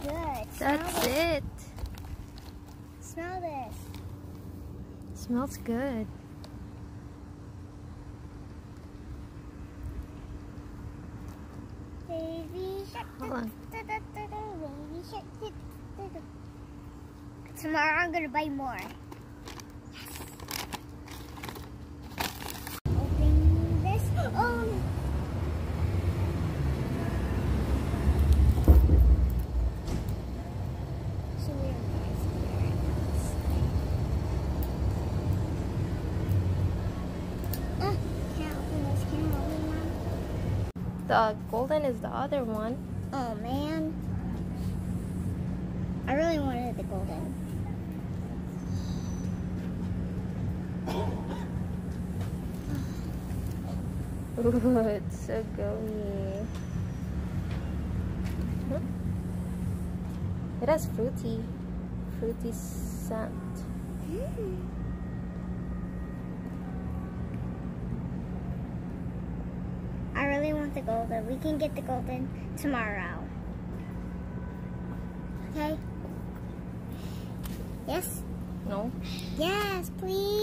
good. That's it. Smell this. Smells good. Baby shark. Hold on. Baby shark. Tomorrow I'm gonna buy more. Open this. Oh. So weird, guys. Can't open this. Can't open one. The golden is the other one. Oh man. I really wanted the golden. Ooh, it's so gooey. It has fruity scent. I really want the golden. We can get the golden tomorrow. Okay? Yes? No? Yes, please.